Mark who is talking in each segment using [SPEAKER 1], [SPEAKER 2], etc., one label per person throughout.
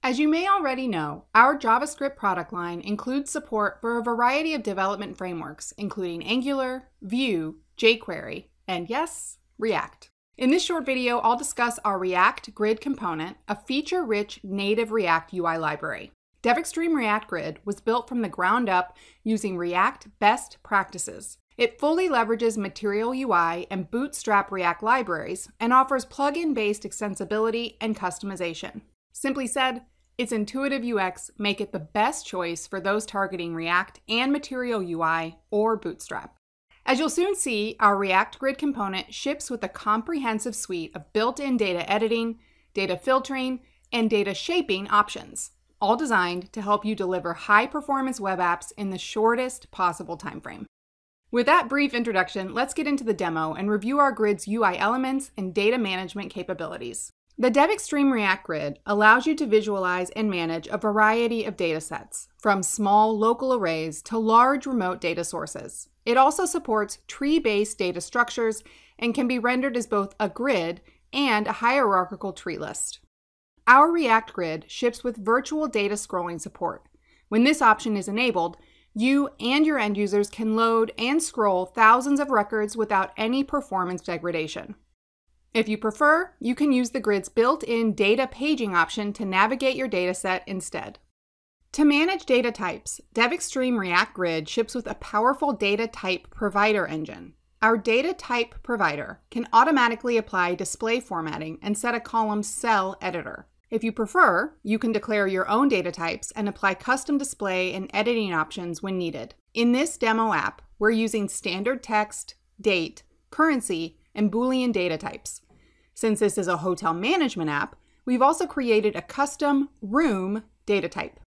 [SPEAKER 1] As you may already know, our JavaScript product line includes support for a variety of development frameworks, including Angular, Vue, jQuery, and yes, React. In this short video, I'll discuss our React Grid component, a feature-rich native React UI library. DevExtreme React Grid was built from the ground up using React best practices. It fully leverages Material-UI and Bootstrap React libraries and offers plugin-based extensibility and customization. Simply said, its intuitive UX make it the best choice for those targeting React and Material-UI or Bootstrap. As you'll soon see, our React Grid component ships with a comprehensive suite of built-in data editing, data filtering, and data shaping options, all designed to help you deliver high-performance web apps in the shortest possible timeframe. With that brief introduction, let's get into the demo and review our grid's UI elements and data management capabilities. The DevExtreme React Grid allows you to visualize and manage a variety of data sets, from small local arrays to large remote data sources. It also supports tree-based data structures and can be rendered as both a grid and a hierarchical tree list. Our React Grid ships with virtual data scrolling support. When this option is enabled, you and your end users can load and scroll thousands of records without any performance degradation. If you prefer, you can use the grid's built-in data paging option to navigate your dataset instead. To manage data types, DevExtreme React Grid ships with a powerful data type provider engine. Our data type provider can automatically apply display formatting and set a column cell editor. If you prefer, you can declare your own data types and apply custom display and editing options when needed. In this demo app, we're using standard text, date, currency, and Boolean data types. Since this is a hotel management app, we've also created a custom room data type.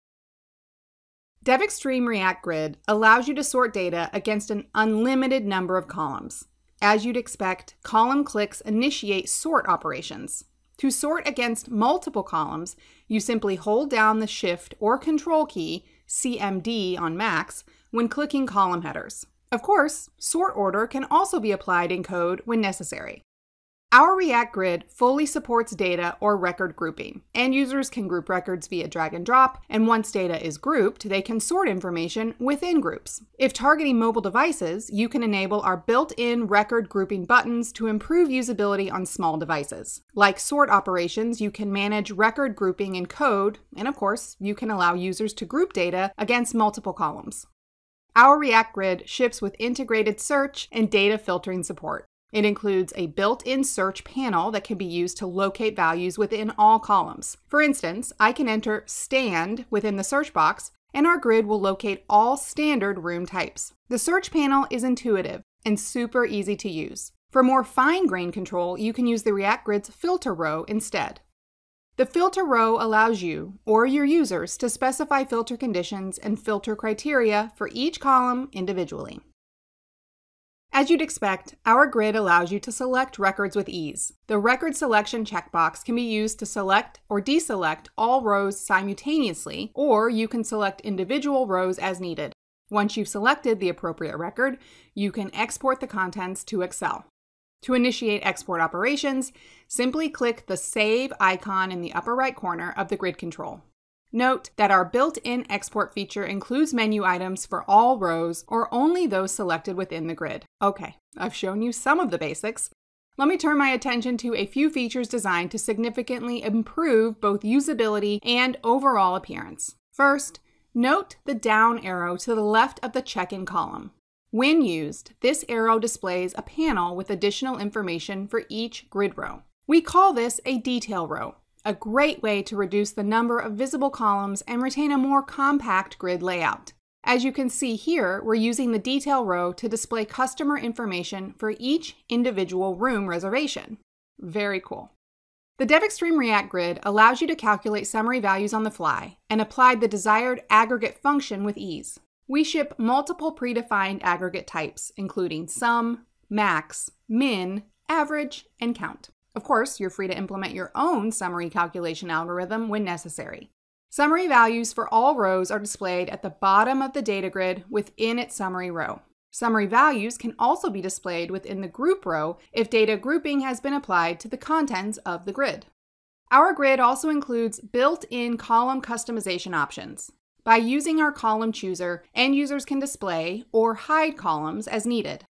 [SPEAKER 1] DevExtreme React Grid allows you to sort data against an unlimited number of columns. As you'd expect, column clicks initiate sort operations. To sort against multiple columns, you simply hold down the Shift or Control key, CMD on Macs, when clicking column headers. Of course, sort order can also be applied in code when necessary. Our React Grid fully supports data or record grouping. End users can group records via drag and drop, and once data is grouped, they can sort information within groups. If targeting mobile devices, you can enable our built-in record grouping buttons to improve usability on small devices. Like sort operations, you can manage record grouping in code, and of course, you can allow users to group data against multiple columns. Our React Grid ships with integrated search and data filtering support. It includes a built-in search panel that can be used to locate values within all columns. For instance, I can enter stand within the search box, and our grid will locate all standard room types. The search panel is intuitive and super easy to use. For more fine-grained control, you can use the React Grid's filter row instead. The filter row allows you, or your users, to specify filter conditions and filter criteria for each column individually. As you'd expect, our grid allows you to select records with ease. The record selection checkbox can be used to select or deselect all rows simultaneously, or you can select individual rows as needed. Once you've selected the appropriate record, you can export the contents to Excel. To initiate export operations, simply click the Save icon in the upper right corner of the grid control. Note that our built-in export feature includes menu items for all rows or only those selected within the grid. Okay, I've shown you some of the basics. Let me turn my attention to a few features designed to significantly improve both usability and overall appearance. First, note the down arrow to the left of the check-in column. When used, this arrow displays a panel with additional information for each grid row. We call this a detail row, a great way to reduce the number of visible columns and retain a more compact grid layout. As you can see here, we're using the detail row to display customer information for each individual room reservation. Very cool. The DevExtreme React Grid allows you to calculate summary values on the fly and apply the desired aggregate function with ease. We ship multiple predefined aggregate types, including sum, max, min, average, and count. Of course, you're free to implement your own summary calculation algorithm when necessary. Summary values for all rows are displayed at the bottom of the data grid within its summary row. Summary values can also be displayed within the group row if data grouping has been applied to the contents of the grid. Our grid also includes built-in column customization options. By using our column chooser, end users can display or hide columns as needed.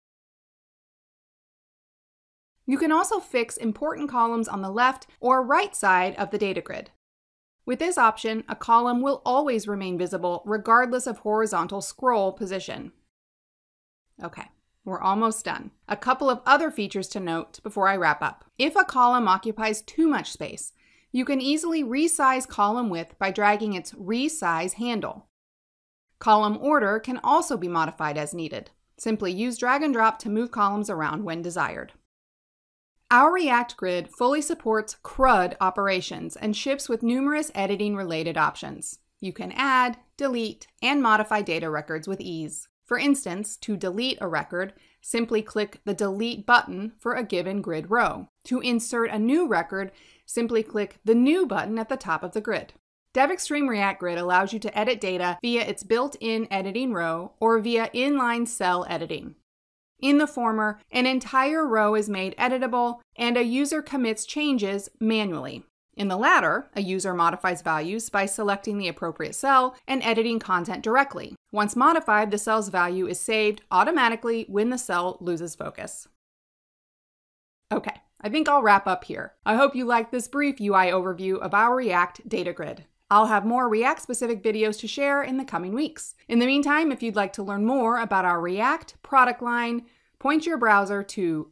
[SPEAKER 1] You can also fix important columns on the left or right side of the data grid. With this option, a column will always remain visible regardless of horizontal scroll position. Okay, we're almost done. A couple of other features to note before I wrap up. If a column occupies too much space, you can easily resize column width by dragging its resize handle. Column order can also be modified as needed. Simply use drag and drop to move columns around when desired. Our React Grid fully supports CRUD operations and ships with numerous editing-related options. You can add, delete, and modify data records with ease. For instance, to delete a record, simply click the Delete button for a given grid row. To insert a new record, simply click the New button at the top of the grid. DevExtreme React Grid allows you to edit data via its built-in editing row or via inline cell editing. In the former, an entire row is made editable and a user commits changes manually. In the latter, a user modifies values by selecting the appropriate cell and editing content directly. Once modified, the cell's value is saved automatically when the cell loses focus. Okay, I think I'll wrap up here. I hope you liked this brief UI overview of our React data grid. I'll have more React-specific videos to share in the coming weeks. In the meantime, if you'd like to learn more about our React product line, point your browser to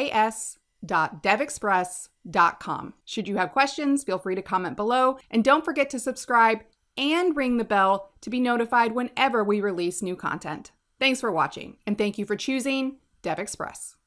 [SPEAKER 1] js.devexpress.com. Should you have questions, feel free to comment below, and don't forget to subscribe and ring the bell to be notified whenever we release new content. Thanks for watching, and thank you for choosing DevExpress.